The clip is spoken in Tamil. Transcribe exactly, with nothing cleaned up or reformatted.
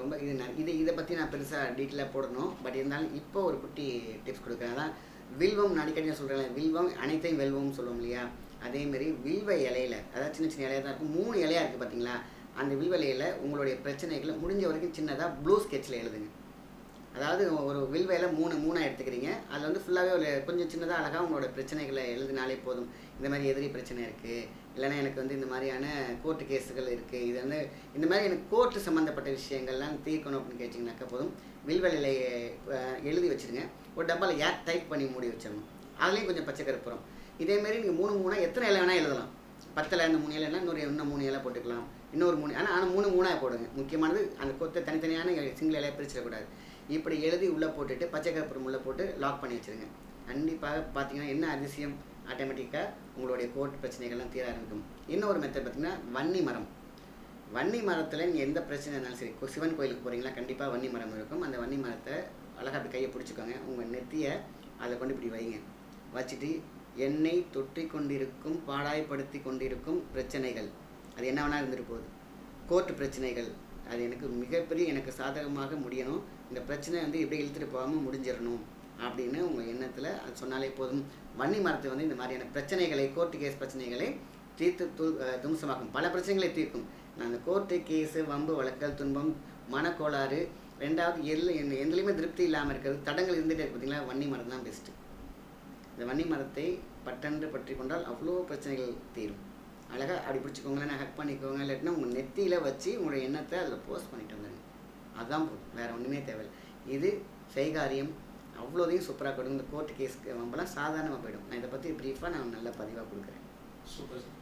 ரொம்ப இது இது இதை பற்றி நான் பெருசாக டீட்டெயிலாக போடணும். பட் இருந்தாலும் இப்போ ஒரு குட்டி டிப்ஸ் கொடுக்குறேன். அதான் வில்வம் அடிக்கடி நான் சொல்கிறேன், வில்வம் அனைத்தையும் வெல்வம்னு சொல்லுவோம் இல்லையா? அதேமாரி வில்வ இலையில, அதாவது சின்ன சின்ன இலையாக தான் இருக்கும், மூணு இலையாக இருக்குது பார்த்தீங்களா? அந்த வில்வ இலையில் உங்களுடைய பிரச்சனைகளை முடிஞ்ச வரைக்கும் சின்னதாக ப்ளூ ஸ்கெட்சில் எழுதுங்க. அதாவது ஒரு வில்வ இலை மூணு மூணாக எடுத்துக்கிறீங்க, அதில் வந்து ஃபுல்லாகவே ஒரு கொஞ்சம் சின்னதாக அழகாக உங்களோட பிரச்சனைகளை எழுதினாலே போதும். இந்த மாதிரி எதிரி பிரச்சனை இருக்குது, இல்லைனா எனக்கு வந்து இந்த மாதிரியான கோர்ட்டு கேஸுகள் இருக்குது, இது வந்து இந்த மாதிரி எனக்கு கோர்ட்டு சம்மந்தப்பட்ட விஷயங்கள்லாம் தீர்க்கணும் அப்படின்னு கேட்டிங்கனாக்கா போதும், வில்வ இலையை எழுதி வச்சுருங்க. ஒரு டப்பாவில் ஏர் டைப் பண்ணி மூடி வச்சிடணும். அதுலேயும் கொஞ்சம் பச்சை கருப்புறம். இதேமாரி நீங்கள் மூணு மூணாக எத்தனை இலை வேணால் எழுதலாம். பத்தில் இந்த மூணு இலைனா இன்னொரு இன்னும் மூணு இலை போட்டுக்கலாம், இன்னொரு மூணு. ஆனால் ஆனால் மூணு மூணாக போடுங்க. முக்கியமானது அந்த கொத்தை தனித்தனியான சிங்கிள் இலையை பிரிச்சிடக்கூடாது. இப்படி எழுதி உள்ளே போட்டுட்டு பச்சை கருப்புறம் உள்ளே போட்டு லாக் பண்ணி வச்சுருங்க. கண்டிப்பாக பார்த்தீங்கன்னா என்ன அதிசயம், ஆட்டோமேட்டிக்காக உங்களுடைய கோர்ட் பிரச்சனைகள்லாம் தீர ஆரம்பிக்கும். இன்னொரு மெத்தட் பார்த்திங்கன்னா வன்னி மரம். வன்னி மரத்தில் நீங்கள் எந்த பிரச்சனை இருந்தாலும் சரி, சிவன் கோயிலுக்கு போகிறீங்களா, கண்டிப்பாக வன்னி மரம் இருக்கும். அந்த வன்னி மரத்தை அழகாக அப்படி கையை பிடிச்சிக்கோங்க, உங்கள் நெத்தியை அதை கொண்டு இப்படி வைங்க. வச்சுட்டு என்னை தொற்றி கொண்டிருக்கும் பாடாய்படுத்தி கொண்டிருக்கும் பிரச்சனைகள், அது என்ன வேணால் இருந்துட்டு போகுது, கோர்ட்டு பிரச்சனைகள், அது எனக்கு மிகப்பெரிய எனக்கு சாதகமாக முடியணும், இந்த பிரச்சனை வந்து எப்படி இழுத்துட்டு போகாமல் முடிஞ்சிடணும் அப்படின்னு உங்கள் எண்ணத்தில் அது சொன்னாலே போதும். வன்னி மரத்தை வந்து இந்த மாதிரியான பிரச்சனைகளை, கோர்ட்டு கேஸ் பிரச்சனைகளை தீர்த்து து தும்சமாக்கும். பல பிரச்சனைகளை தீர்க்கும். நான் அந்த கோர்ட்டு கேஸு, வம்பு வழக்கல், துன்பம், மனக்கோளாறு, ரெண்டாவது எல் எதுலேயுமே திருப்தி இல்லாமல் இருக்கிறது, தடங்கள் இருந்துகிட்டே இருக்கு பார்த்தீங்களா, வன்னி மரம் தான் பெஸ்ட்டு. இந்த வன்னி மரத்தை பட்டென்று பற்றி கொண்டால் அவ்வளோ பிரச்சனைகள் தீரும். அழகாக அப்படி பிடிச்சிக்கோங்களேன், ஹக் பண்ணிக்கோங்க, இல்லாட்டினா உங்கள் நெத்தியில் வச்சு உங்களுடைய எண்ணத்தை அதில் போஸ்ட் பண்ணிட்டு வந்துடுங்க. அதுதான் போதும், வேறு ஒன்றுமே தேவையில்லை. இது செய்காரியம் அவ்வளோதையும் சூப்பராக கொடுக்கும். இந்த கோர்ட்டு கேஸ்க்கு வம்பெல்லாம் சாதாரணமாக போயிடும். நான் இதை பற்றி ப்ரீஃபாக நான் நல்ல பதிவாக கொடுக்குறேன். சூப்பர்.